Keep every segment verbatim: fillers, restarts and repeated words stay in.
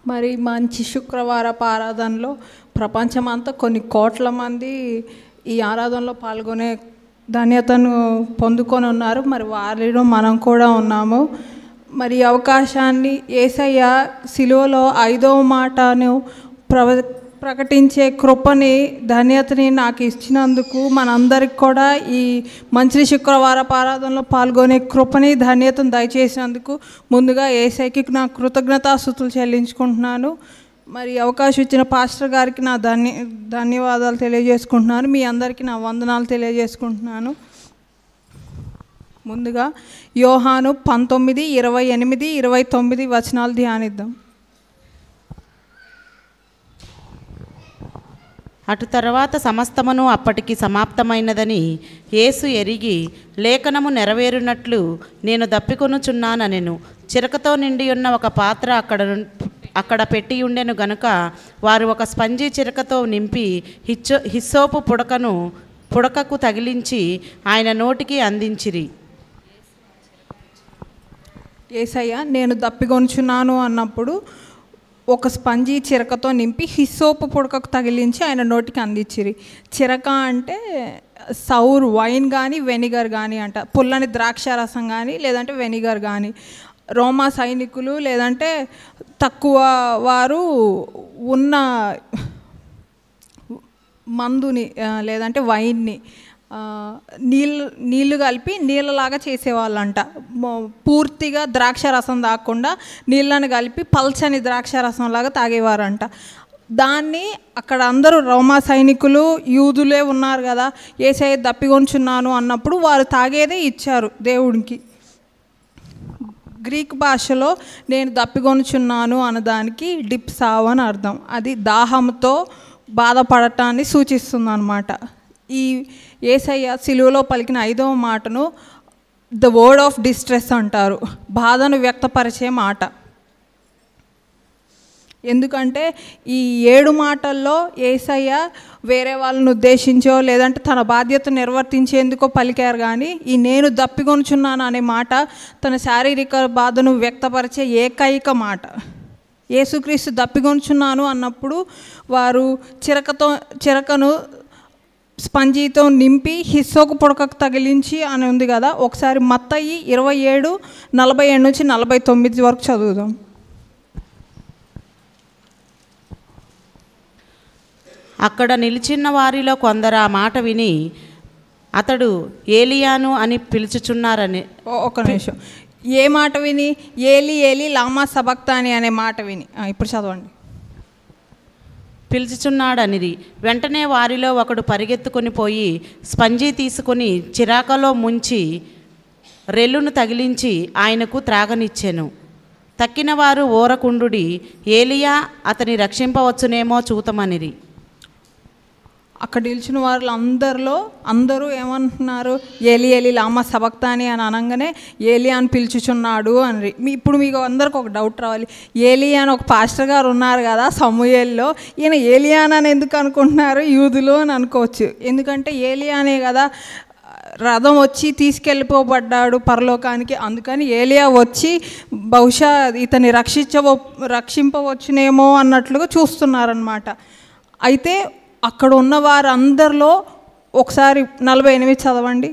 మరి మంచి శుక్రవారపు ఆరాధనలో ప్రపంచమంతా కొన్ని కోట్ల మంది ఈ ఆరాధనలో పాల్గొనే ధన్యతను పొందుకొని ఉన్నారు. మరి వారిలో మనం కూడా ఉన్నాము. మరి అవకాశాన్ని యేసయ్య సిలువలో ఐదవ మాటను ప్రవ ప్రకటించే కృపని ధన్యతని నాకు ఇచ్చినందుకు మనందరికి కూడా ఈ మంచి శుక్రవారపు ఆరాధనలో పాల్గొనే కృపని ధన్యతను దయచేసినందుకు ముందుగా యేసయ్యకి నా కృతజ్ఞతాస్తుతులు చెల్లించుకుంటున్నాను. మరి అవకాశం ఇచ్చిన పాస్టర్ గారికి నా ధన్య ధన్యవాదాలు తెలియజేసుకుంటున్నాను. మీ అందరికీ నా వందనాలు తెలియజేసుకుంటున్నాను. ముందుగా యోహాను పంతొమ్మిది ఇరవై ఎనిమిది ఇరవై తొమ్మిది వచనాలు ధ్యానిద్దాం. అటు తర్వాత సమస్తమును అప్పటికి సమాప్తమైనదని యేసు ఎరిగి లేఖనము నెరవేరునట్లు నేను దప్పికొనుచున్నానెను. చిరకతో నిండి ఉన్న ఒక పాత్ర అక్కడ అక్కడ పెట్టి ఉండెను గనుక వారు ఒక స్పంజీ చిరకతో నింపి హిచ్చో హిస్సోపు పుడకను పుడకకు తగిలించి ఆయన నోటికి అందించిరి. యేసయ్య నేను దప్పికొనుచున్నాను అన్నప్పుడు ఒక స్పంజీ చిరకతో నింపి హిస్సోపు పుడకకు తగిలించి ఆయన నోటికి అందించిరి. చిరక అంటే సౌర్ వైన్ కానీ వెనిగర్ కానీ అంట, పుల్లని ద్రాక్ష రసం కానీ లేదంటే వెనిగర్ కానీ. రోమా సైనికులు లేదంటే తక్కువ వారు ఉన్న మందుని లేదంటే వైన్ని నీళ్ళు నీళ్ళు కలిపి నీళ్ళలాగా చేసేవాళ్ళంట. పూర్తిగా ద్రాక్ష రసం తాగకుండా నీళ్ళని కలిపి పల్చని ద్రాక్ష రసంలాగా తాగేవారంట. దాన్ని అక్కడ అందరూ రోమా సైనికులు యూదులే ఉన్నారు కదా, యేసయ్య దప్పికొంచున్నాను అన్నప్పుడు వారు తాగేదే ఇచ్చారు దేవుడికి. గ్రీక్ భాషలో నేను దప్పికొనుచున్నాను అన్నదానికి డిప్సావ్ అని అర్థం. అది దాహంతో బాధపడటాన్ని సూచిస్తుంది అన్నమాట. ఈ యేసయ్య సిలువలో పలికిన ఐదవ మాటను ద వర్డ్ ఆఫ్ డిస్ట్రెస్ అంటారు, బాధను వ్యక్తపరిచే మాట. ఎందుకంటే ఈ ఏడు మాటల్లో యేసయ్య వేరే వాళ్ళని ఉద్దేశించో లేదంటే తన బాధ్యత నిర్వర్తించేందుకో పలికారు, కానీ ఈ నేను దప్పికొనుచున్నాను అనే మాట తన శారీరక బాధను వ్యక్తపరిచే ఏకైక మాట. యేసుక్రీస్తు దప్పికొనుచున్నాను అన్నప్పుడు వారు చిరకతో చిరకను స్పంజీతో నింపి హిస్సోకు పుడకకు తగిలించి అని ఉంది కదా. ఒకసారి మత్తయి ఇరవై ఏడు నలభై ఏడు నుంచి నలభై తొమ్మిది వరకు చదువుదాం. అక్కడ నిలిచిన వారిలో కొందరు ఆ మాట విని అతడు ఏలియాను అని పిలుచుచున్నారని. ఒక నిమిషం, ఏ మాట విని? ఏలి ఏలి లామా సబక్తాని అనే మాట విని. ఇప్పుడు చదవండి. పిలుచుచున్నాడనిరి. వెంటనే వారిలో ఒకడు పరిగెత్తుకొని పోయి స్పంజీ తీసుకొని చిరాకలో ముంచి రెల్లును తగిలించి ఆయనకు త్రాగనిచ్చెను. తక్కిన వారు ఓరకుండుడి, ఏలియా అతని రక్షింపవచ్చునేమో చూతమనిరి. అక్కడ నిలిచిన వాళ్ళు అందరిలో అందరూ ఏమంటున్నారు? ఏలి ఏలి లామా సబక్తాని అని అనగానే ఏలియా అని పిలుచుచున్నాడు అని. మీ ఇప్పుడు మీకు అందరికి ఒక డౌట్ రావాలి, ఏలియా అని ఒక పాస్టర్ గారు ఉన్నారు కదా సమూయేల్లో, ఈయన ఏలియా అని ఎందుకు అనుకుంటున్నారు యూదులు అని అనుకోవచ్చు. ఎందుకంటే ఏలియా అనే కదా రథం వచ్చి తీసుకెళ్ళిపోబడ్డాడు పరలోకానికి, అందుకని ఏలియా వచ్చి బహుశా ఇతన్ని రక్షించవ రక్షింపవచ్చునేమో అన్నట్లుగా చూస్తున్నారనమాట. అయితే అక్కడ ఉన్న వారందరిలో ఒకసారి నలభై ఎనిమిది చదవండి.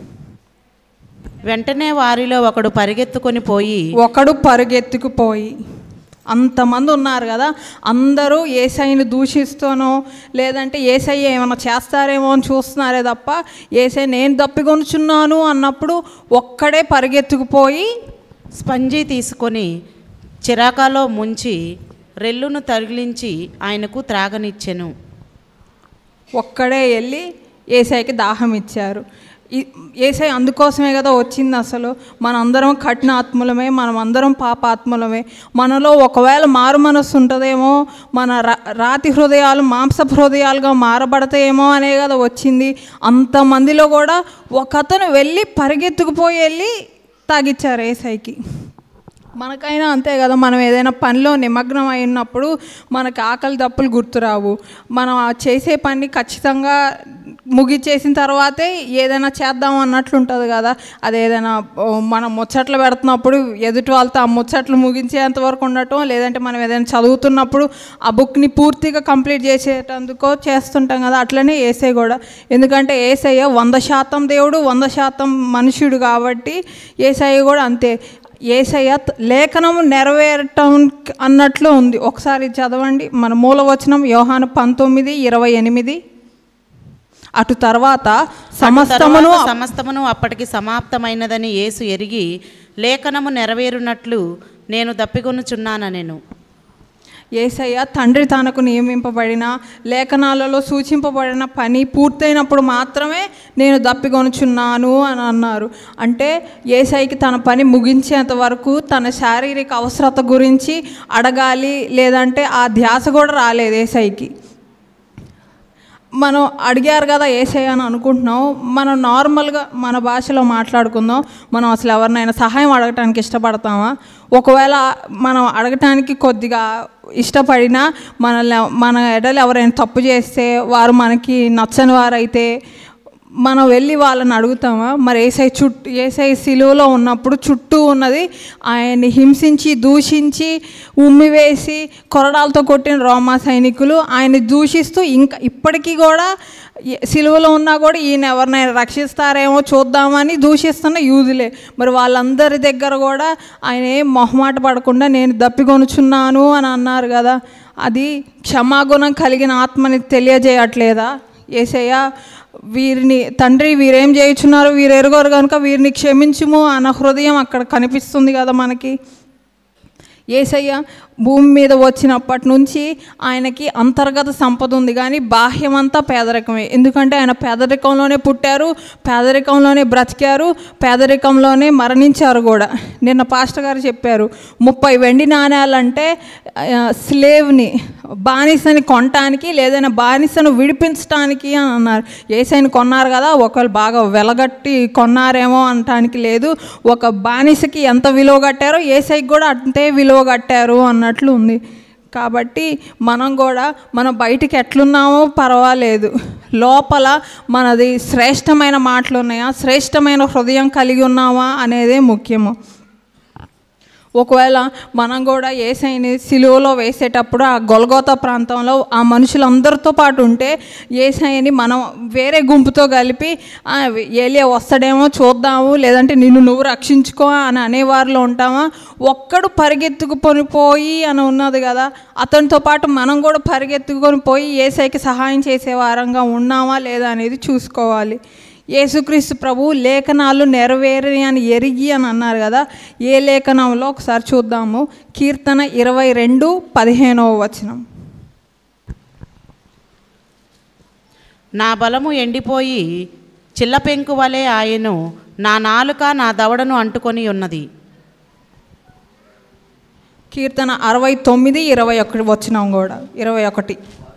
వెంటనే వారిలో ఒకడు పరిగెత్తుకొని పోయి ఒకడు పరిగెత్తుకుపోయి అంతమంది ఉన్నారు కదా, అందరూ యేసయ్యను దూషిస్తూనో లేదంటే యేసయ్య ఏమైనా చేస్తారేమో అని చూస్తున్నారే తప్ప యేసయ్య నేను దప్పికొనుచున్నాను అన్నప్పుడు ఒక్కడే పరిగెత్తుకుపోయి స్పంజీ తీసుకొని చిరాకాలో ముంచి రెల్లును తగిలించి ఆయనకు త్రాగనిచ్చెను. ఒక్కడే వెళ్ళి యేసయ్యకి దాహం ఇచ్చారు. యేసయ్య అందుకోసమే కదా వచ్చింది. అసలు మనందరం కఠిన ఆత్మలమే, మనం అందరం పాపాత్మలమే. మనలో ఒకవేళ మారు మనస్సు ఉంటుందేమో, మన రాతి హృదయాలు మాంసపు హృదయాలుగా మారబడతాయేమో అనే కదా వచ్చింది. అంతమందిలో కూడా ఒక అతను వెళ్ళి పరిగెత్తుకుపోయి వెళ్ళి తాగిచ్చారు యేసయ్యకి. మనకైనా అంతే కదా, మనం ఏదైనా పనిలో నిమగ్నం అయినప్పుడు మనకు ఆకలి దప్పులు గుర్తురావు. మనం చేసే పని ఖచ్చితంగా ముగిచ్చేసిన తర్వాతే ఏదైనా చేద్దాం అన్నట్లు ఉంటుంది కదా. అదేదైనా మనం ముచ్చట్లు పెడుతున్నప్పుడు ఎదుటి వాళ్ళతో ఆ ముచ్చట్లు ముగించేంతవరకు ఉండటం, లేదంటే మనం ఏదైనా చదువుతున్నప్పుడు ఆ బుక్ని పూర్తిగా కంప్లీట్ చేసేటందుకో చేస్తుంటాం కదా. అట్లనే యేసయ్య కూడా, ఎందుకంటే యేసయ్య వంద శాతం దేవుడు వంద శాతం మనుష్యుడు కాబట్టి యేసయ్య కూడా అంతే. యేసయ్య లేఖనము నెరవేరటం అన్నట్లు ఉంది. ఒకసారి చదవండి మన మూలవచనం, యోహాను పంతొమ్మిది ఇరవై ఎనిమిది. అటు తర్వాత సమస్తమును సమస్తమును అప్పటికి సమాప్తమైనదని యేసు ఎరిగి లేఖనము నెరవేరునట్లు నేను దప్పికొనుచున్నానెను. యేసయ్య తండ్రి తనకు నియమింపబడిన లేఖనాలలో సూచింపబడిన పని పూర్తయినప్పుడు మాత్రమే నేను దప్పికొనుచున్నాను అని అన్నారు. అంటే యేసయ్యకి తన పని ముగించేంత వరకు తన శారీరక అవసరత గురించి అడగాలి, లేదంటే ఆ ధ్యాస కూడా రాలేదు యేసయ్యకి. మనం అడిగారు కదా యేసయ్య అని అనుకుంటున్నాం. మనం నార్మల్గా మన భాషలో మాట్లాడుకుందాం. మనం అసలు ఎవరినైనా సహాయం అడగటానికి ఇష్టపడతామా? ఒకవేళ మనం అడగటానికి కొద్దిగా ఇష్టపడినా మనల్ని మన ఎడలు ఎవరైనా తప్పు చేస్తే, వారు మనకి నచ్చని వారైతే మనం వెళ్ళి వాళ్ళని అడుగుతామా? మరి యేసయ్య చుట్టూ యేసయ్య సిలువలో ఉన్నప్పుడు చుట్టూ ఉన్నది ఆయన్ని హింసించి దూషించి ఉమ్మివేసి కొరడాలతో కొట్టిన రోమా సైనికులు, ఆయన్ని దూషిస్తూ ఇంకా ఇప్పటికీ కూడా సిలువలో ఉన్నా కూడా ఈయన ఎవరినైనా రక్షిస్తారేమో చూద్దామని దూషిస్తున్న యూదులే. మరి వాళ్ళందరి దగ్గర కూడా ఆయన ఏం మొహమాట పడకుండా నేను దప్పికొనుచున్నాను అని అన్నారు కదా. అది క్షమాగుణం కలిగిన ఆత్మని తెలియజేయట్లేదా యేసయ్య? వీరిని తండ్రి వీరేం చేయుచున్నారు, వీరు ఎరుగరు కనుక వీరిని క్షమించుము అన్న హృదయం అక్కడ కనిపిస్తుంది కదా మనకి. యేసయ్య భూమి మీద వచ్చినప్పటి నుంచి ఆయనకి అంతర్గత సంపద ఉంది, కానీ బాహ్యమంతా పేదరికమే. ఎందుకంటే ఆయన పేదరికంలోనే పుట్టారు, పేదరికంలోనే బ్రతికారు, పేదరికంలోనే మరణించారు కూడా. నిన్న పాస్టర్ గారు చెప్పారు, ముప్పై వెండి నాణ్యాలంటే స్లేవ్ని బానిసని కొనటానికి, లేదైనా బానిసను విడిపించడానికి అని అన్నారు. యేసయ్యని కొన్నారు కదా, ఒకళ్ళు బాగా వెలగట్టి కొన్నారేమో అనటానికి లేదు. ఒక బానిసకి ఎంత విలువ కట్టారో యేసయ్యకి కూడా అంతే విలువ కట్టారు అన్నట్లు ఉంది. కాబట్టి మనం కూడా మనం బయటికి ఎట్లున్నామో పర్వాలేదు, లోపల మనది శ్రేష్టమైన మాటలు ఉన్నాయా, శ్రేష్టమైన హృదయం కలిగి ఉన్నామా అనేదే ముఖ్యము. ఒకవేళ మనం కూడా యేసయ్యని సిలువలో వేసేటప్పుడు ఆ గొల్గోతా ప్రాంతంలో ఆ మనుషులందరితో పాటు ఉంటే యేసయ్యని మనం వేరే గుంపుతో కలిపి ఏలియా వస్తాడేమో చూద్దాము, లేదంటే నిన్ను నువ్వు రక్షించుకో అని అనేవారిలో ఉంటామా? ఒక్కడు పరిగెత్తుకుని పోయి అని ఉన్నది కదా, అతనితో పాటు మనం కూడా పరిగెత్తుకొని పోయి యేసయ్యకి సహాయం చేసే వారంగా ఉన్నామా లేదా అనేది చూసుకోవాలి. యేసుక్రీస్తు ప్రభు లేఖనాలు నెరవేరి అని ఎరిగి అని అన్నారు కదా. ఏ లేఖనంలో ఒకసారి చూద్దాము. కీర్తన ఇరవై రెండు పదిహేనవ వచనం. నా బలము ఎండిపోయి చిల్లపెంకు వలె ఆయను, నా నాలుక నా దవడను అంటుకొని ఉన్నది. కీర్తన అరవై తొమ్మిది ఇరవై ఒకటి వచనం కూడా ఇరవై ఒకటి.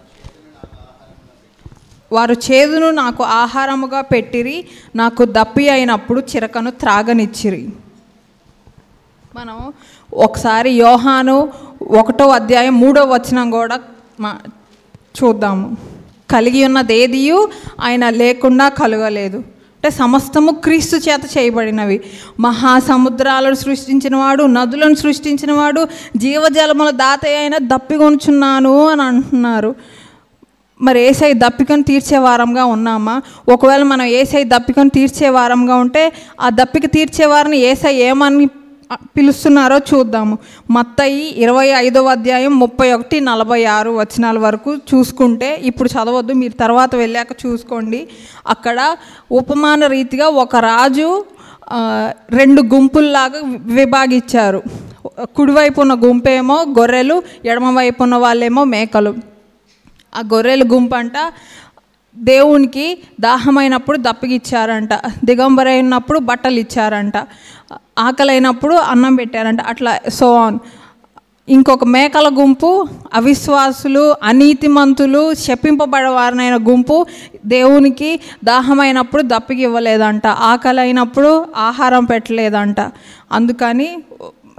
వారు చేదును నాకు ఆహారముగా పెట్టిరి, నాకు దప్పి అయినప్పుడు చిరకను త్రాగనిచ్చిరి. మనం ఒకసారి యోహాను ఒకటో అధ్యాయం మూడో వచనం కూడా మా చూద్దాము. కలిగి ఉన్నదేదియు ఆయన లేకుండా కలగలేదు. అంటే సమస్తము క్రీస్తు చేత చేయబడినవి. మహాసముద్రాలను సృష్టించినవాడు, నదులను సృష్టించినవాడు, జీవజలముల దాత అయిన దప్పికొనుచున్నాను అని అంటున్నారు. మరి యేసయ్య దప్పికను తీర్చే వారంగా ఉన్నామా? ఒకవేళ మనం యేసయ్య దప్పికను తీర్చే వారంగా ఉంటే ఆ దప్పిక తీర్చేవారిని యేసయ్య ఏమని పిలుస్తున్నారో చూద్దాము. మత్తయి ఇరవై ఐదవ అధ్యాయం ముప్పై ఒకటి నలభై ఆరు వచనాల వరకు చూసుకుంటే, ఇప్పుడు చదవద్దు, మీరు తర్వాత వెళ్ళాక చూసుకోండి. అక్కడ ఉపమాన రీతిగా ఒక రాజు రెండు గుంపుల్లాగా విభాగించారు. కుడివైపు ఉన్న గుంపేమో గొర్రెలు, ఎడమవైపు ఉన్న వాళ్ళేమో మేకలు. ఆ గొర్రెల గుంపు అంట దేవునికి దాహమైనప్పుడు దప్పిగిచ్చారంట, దిగంబరైనప్పుడు బట్టలు ఇచ్చారంట, ఆకలైనప్పుడు అన్నం పెట్టారంట, అట్లా సో ఆన్. ఇంకొక మేకల గుంపు అవిశ్వాసులు, అనీతిమంతులు, శపింపబడవారినైన గుంపు దేవునికి దాహమైనప్పుడు దప్పికి ఇవ్వలేదంట, ఆకలైనప్పుడు ఆహారం పెట్టలేదంట. అందుకని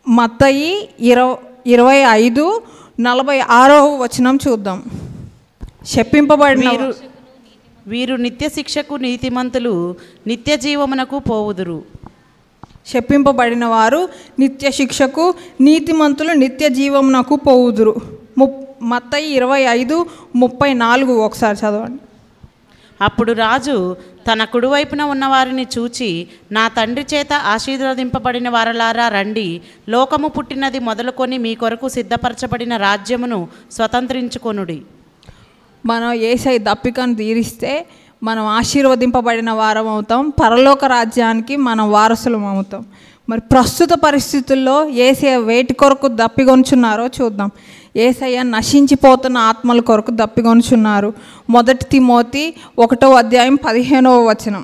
మత్తయి ఇరవై ఇరవై ఐదు నలభై ఆరో వచనం చూద్దాం. శపింపబడిన వీరు వీరు నిత్య శిక్షకు నీతిమంతులు నిత్య జీవమునకు పోవుదురు. శపింపబడిన వారు నిత్య శిక్షకు నీతిమంతులు నిత్య జీవమునకు పోవుదురు. ము మత్తయి ఇరవై ఐదు ముప్పై నాలుగు ఒకసారి చదవండి. అప్పుడు రాజు తన కుడివైపున ఉన్నవారిని చూచి, నా తండ్రి చేత ఆశీర్వదింపబడిన వారలారా రండి, లోకము పుట్టినది మొదలుకొని మీ కొరకు సిద్ధపరచబడిన రాజ్యమును స్వతంత్రించుకొనుడి. మనం యేసయ్య దప్పికను తీరిస్తే మనం ఆశీర్వదింపబడిన వారం అవుతాం, పరలోక రాజ్యానికి మనం వారసులం అవుతాం. మరి ప్రస్తుత పరిస్థితుల్లో యేసయ్య వేటి కొరకు దప్పిగొంచున్నారో చూద్దాం. యేసయ్య నశించిపోతున్న ఆత్మల కొరకు దప్పిగొంచున్నారు. మొదటి తిమోతి ఒకటో అధ్యాయం పదిహేనవ వచనం,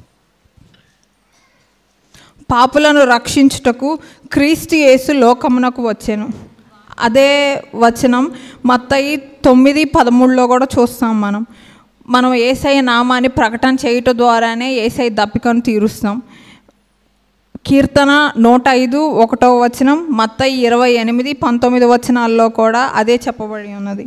పాపులను రక్షించుటకు క్రీస్తు యేసు లోకమునకు వచ్చెను. అదే వచనం మత్తయి తొమ్మిది పదమూడులో కూడా చూస్తాం. మనం మనం యేసయ్య నామాన్ని ప్రకటన చేయటం ద్వారానే యేసయ్య దప్పికను తీరుస్తాం. కీర్తన నూట ఐదు ఒకటో వచనం, మత్తయి ఇరవై ఎనిమిది పంతొమ్మిది వచనాల్లో కూడా అదే చెప్పబడి ఉన్నది.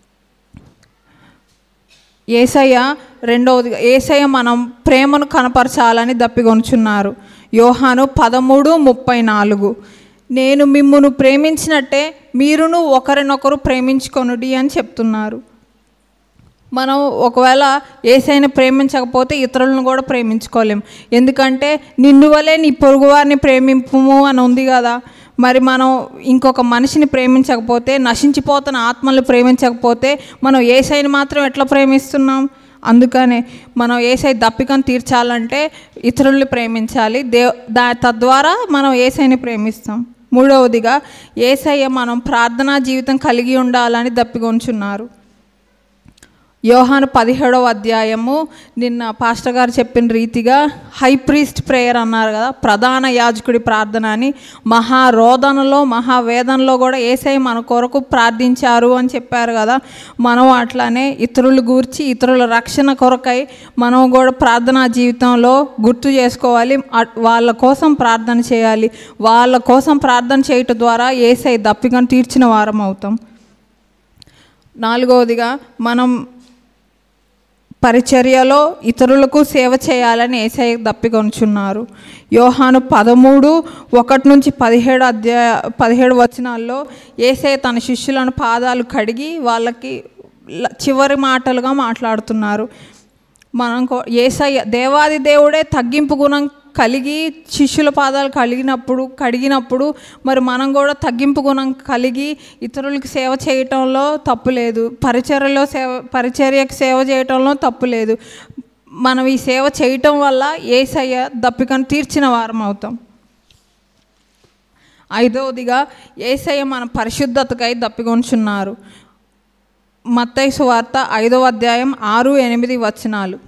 యేసయ్య రెండవదిగా యేసయ్య మనం ప్రేమను కనపరచాలని దప్పిగొంచున్నారు. యోహాను పదమూడు ముప్పై నాలుగు, నేను మిమ్మును ప్రేమించినట్టే మీరును ఒకరినొకరు ప్రేమించుకొనుడి అని చెప్తున్నారు. మనం ఒకవేళ యేసయ్యని ప్రేమించకపోతే ఇతరులను కూడా ప్రేమించుకోలేం. ఎందుకంటే నిన్ను వలే నీ పొరుగువారిని ప్రేమింపుము అని ఉంది కదా. మరి మనం ఇంకొక మనిషిని ప్రేమించకపోతే, నశించిపోతున్న ఆత్మల్ని ప్రేమించకపోతే మనం యేసయ్యని మాత్రం ఎట్లా ప్రేమిస్తున్నాం? అందుకనే మనం యేసయ్య దప్పికను తీర్చాలంటే ఇతరుల్ని ప్రేమించాలి. దేవ్ దా తద్వారా మనం యేసయ్యని ప్రేమిస్తాం. మూడవదిగా యేసయ్య మనం ప్రార్థనా జీవితం కలిగి ఉండాలని దప్పిగొంచున్నారు. యోహాను పదిహేడవ అధ్యాయము నిన్న పాస్టర్ గారు చెప్పిన రీతిగా హై ప్రీస్ట్ ప్రేయర్ అన్నారు కదా, ప్రధాన యాజకుడి ప్రార్థన అని. మహారోదనలో మహావేదనలో కూడా యేసయ్య మన కొరకు ప్రార్థించారు అని చెప్పారు కదా. మనం అట్లానే ఇతరుల గూర్చి ఇతరుల రక్షణ కొరకై మనం కూడా ప్రార్థనా జీవితంలో గుర్తు చేసుకోవాలి. వాళ్ళ కోసం ప్రార్థన చేయాలి. వాళ్ళ కోసం ప్రార్థన చేయటం ద్వారా యేసయ్య దప్పికను తీర్చిన వారం అవుతాం. నాలుగవదిగా మనం పరిచర్యలో ఇతరులకు సేవ చేయాలని యేసయ్య దప్పికొంచున్నారు. యోహాను పదమూడు ఒకటి నుంచి పదిహేడు అధ్యాయ పదిహేడు వచనాల్లో యేసయ్య తన శిష్యులను పాదాలు కడిగి వాళ్ళకి చివరి మాటలుగా మాట్లాడుతున్నారు. మనం యేసయ్య దేవాది దేవుడే తగ్గింపు గుణం కలిగి శిష్యుల పాదాలు కలిగినప్పుడు కడిగినప్పుడు మరి మనం కూడా తగ్గింపు గుణం కలిగి ఇతరులకు సేవ చేయటంలో తప్పు లేదు. పరిచర్యలో సేవ పరిచర్యకు సేవ చేయటంలో తప్పు లేదు. మనం ఈ సేవ చేయటం వల్ల యేసయ్య దప్పికను తీర్చిన వారం అవుతాం. ఐదవదిగా యేసయ్య మన పరిశుద్ధతకై దప్పికొంచున్నారు. మత్తయి సువార్త ఐదవ అధ్యాయం ఆరు ఎనిమిది వచనాలు,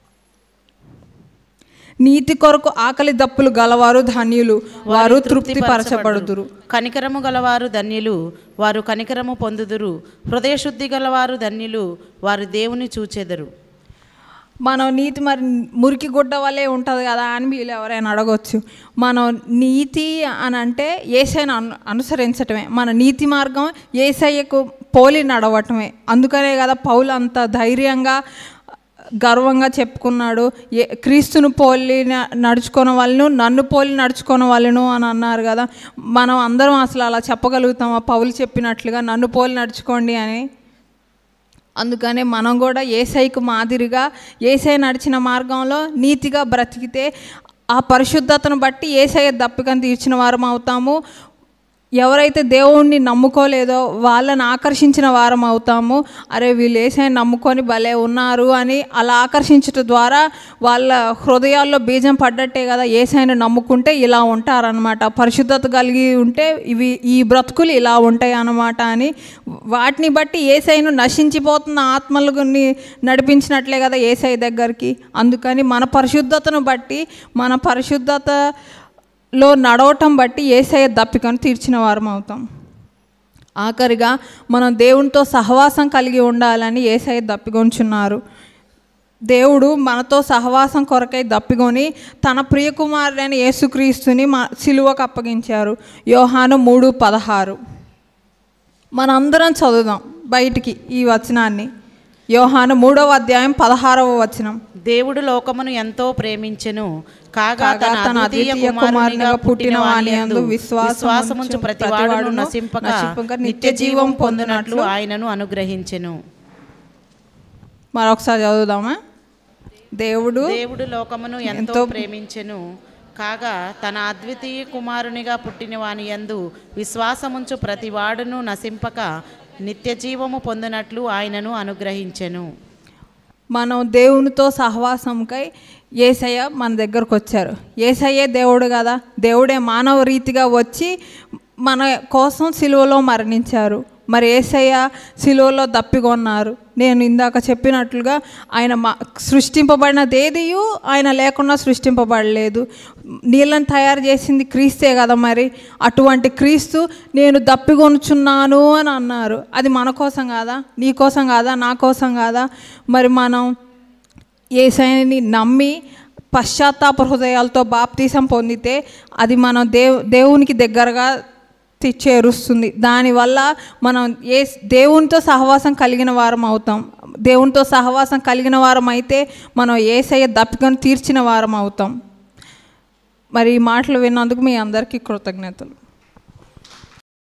నీతి కొరకు ఆకలి దప్పులు గలవారు ధన్యులు, వారు తృప్తిపరచబడుదురు. కనికరము గలవారు ధన్యులు, వారు కనికరము పొందుదురు. హృదయశుద్ధి గలవారు ధన్యులు, వారు దేవుని చూచెదరు. మనం నీతి మరి మురికి గుడ్డ వల్లే ఉంటుంది కదా అని వీళ్ళు ఎవరైనా అడగవచ్చు. మనం నీతి అని అంటే యేసయ్యను అను అనుసరించటమే. మన నీతి మార్గం యేసయ్యకు పోలి నడవటమే. అందుకనే కదా పౌలు అంత ధైర్యంగా గర్వంగా చెప్పుకున్నాడు, ఏ క్రీస్తును పోలి నడుచుకున్న వాళ్ళను నన్ను పోలి నడుచుకున్న వాళ్ళను అని అన్నారు కదా. మనం అందరం అసలు అలా చెప్పగలుగుతామా పౌలు చెప్పినట్లుగా నన్ను పోలి నడుచుకోండి అని? అందుకనే మనం కూడా యేసయ్యకు మాదిరిగా యేసయ్య నడిచిన మార్గంలో నీతిగా బ్రతికితే ఆ పరిశుద్ధతను బట్టి యేసయ్య దప్పికను తీర్చిన వారం అవుతాము. ఎవరైతే దేవుణ్ణి నమ్ముకోలేదో వాళ్ళని ఆకర్షించిన వారం అవుతాము. అరే వీళ్ళు యేసయ్యని నమ్ముకొని భలే ఉన్నారు అని అలా ఆకర్షించడం ద్వారా వాళ్ళ హృదయాల్లో బీజం పడ్డట్టే కదా. యేసయ్యని నమ్ముకుంటే ఇలా ఉంటారనమాట, పరిశుద్ధత కలిగి ఉంటే ఇవి ఈ బ్రతుకులు ఇలా ఉంటాయి అన్నమాట అని వాటిని బట్టి యేసయ్యను నశించిపోతున్న ఆత్మలని నడిపించినట్లే కదా యేసయ్య దగ్గరికి. అందుకని మన పరిశుద్ధతను బట్టి మన పరిశుద్ధత లో నడవటం బట్టి యేసయ్య దప్పికను తీర్చిన వారం అవుతాం. ఆఖరిగా మనం దేవునితో సహవాసం కలిగి ఉండాలని యేసయ్య దప్పికొంచున్నారు. దేవుడు మనతో సహవాసం కొరకై దప్పికొని తన ప్రియకుమారుడైన యేసుక్రీస్తుని మా సిలువకు అప్పగించారు. యోహాను మూడు పదహారు. మనందరం చదువుదాం బయటికి ఈ వచనాన్ని. యోహాను మూడవ అధ్యాయం పదహారవ వచనం. దేవుడు లోకమును ఎంతో ప్రేమించెను, కాగా కాగా తన అద్వితీయ కుమారునిగా పుట్టిన వాని యందు విశ్వాసముంచు ప్రతివాడును నశింపక నశింపక నిత్య జీవం పొందినట్లు ఆయనను అనుగ్రహించెను. మరొకసారి చదువుదామా. దేవుడు దేవుడు లోకమును ఎంతో ప్రేమించెను, కాగా తన అద్వితీయ కుమారునిగా పుట్టిన వాని యందు విశ్వాసముంచు ప్రతివాడును నశింపక నిత్య జీవము పొందినట్లు ఆయనను అనుగ్రహించెను. మనం దేవునితో సహవాసంకై యేసయ్య మన దగ్గరకు వచ్చారు. యేసయ్యే దేవుడు కదా, దేవుడే మానవ రీతిగా వచ్చి మన కోసం సిలువలో మరణించారు. మరి యేసయ్య సిలువలో దప్పికొన్నారు. నేను ఇందాక చెప్పినట్లుగా ఆయన మా సృష్టింపబడినదేదియు ఆయన లేకుండా సృష్టింపబడలేదు. నీళ్ళని తయారు చేసింది క్రీస్తే కదా. మరి అటువంటి క్రీస్తు నేను దప్పికొనుచున్నాను అని అన్నారు. అది మన కోసం కాదా, నీ కోసం కాదా, నా కోసం కాదా? మరి మనం యేసయ్యని నమ్మి పశ్చాత్తాప హృదయాలతో బాప్తీసం పొందితే అది మనం దేవు దేవునికి దగ్గరగా చేరుస్తుంది. దానివల్ల మనం ఏ దేవునితో సహవాసం కలిగిన వారం అవుతాం. దేవునితో సహవాసం కలిగిన వారం అయితే మనం యేసయ్య దప్పికను తీర్చిన వారం అవుతాం. మరి ఈ మాటలు విన్నందుకు మీ అందరికీ కృతజ్ఞతలు.